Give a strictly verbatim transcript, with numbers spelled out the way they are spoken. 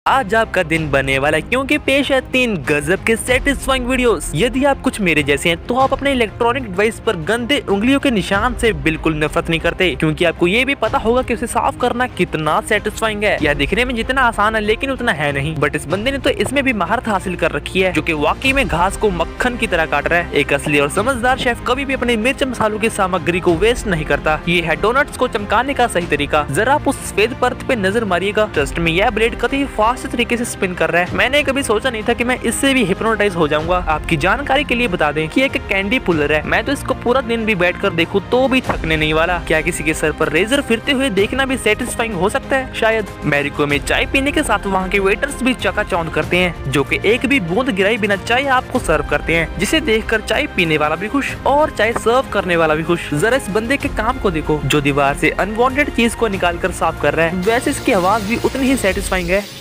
आज आपका दिन बनने वाला है, क्योंकि पेश है तीन गजब के सेटिस्फाइंग वीडियोस। यदि आप कुछ मेरे जैसे हैं तो आप अपने इलेक्ट्रॉनिक डिवाइस पर गंदे उंगलियों के निशान से बिल्कुल नफरत नहीं करते, क्योंकि आपको ये भी पता होगा कि उसे साफ करना कितना सेटिस्फाइंग है। यह दिखने में जितना आसान है लेकिन उतना है नहीं, बट इस बंदे ने तो इसमें भी महारत हासिल कर रखी है, जो कि वाकई में घास को मक्खन की तरह काट रहा है। एक असली और समझदार शेफ कभी भी अपने मिर्च मसालों की सामग्री को वेस्ट नहीं करता। ये है डोनट्स को चमकाने का सही तरीका। जरा आप उस सफेद परत पे नजर मारिएगा, ट्रस्ट में यह ब्लेड कतई फास्ट तरीके से स्पिन कर रहा है। मैंने कभी सोचा नहीं था कि मैं इससे भी हिप्नोटाइज हो जाऊंगा। आपकी जानकारी के लिए बता दें कि एक कैंडी पुलर है। मैं तो इसको पूरा दिन भी बैठ कर देखूं तो भी थकने नहीं वाला। क्या किसी के सर पर रेजर फिरते हुए देखना भी सेटिस्फाइंग हो सकता है? शायद। मैरिको में चाय पीने के साथ वहाँ के वेटर्स भी चकाचौंध करते हैं, जो कि एक भी बूंद गिराई बिना चाय आपको सर्व करते हैं, जिसे देखकर चाय पीने वाला भी खुश और चाय सर्व करने वाला भी खुश। जरा इस बंदे के काम को देखो, जो दीवार से अनवांटेड चीज को निकाल कर साफ कर रहा है। वैसे इसकी आवाज भी उतनी ही सेटिस्फाइंग है।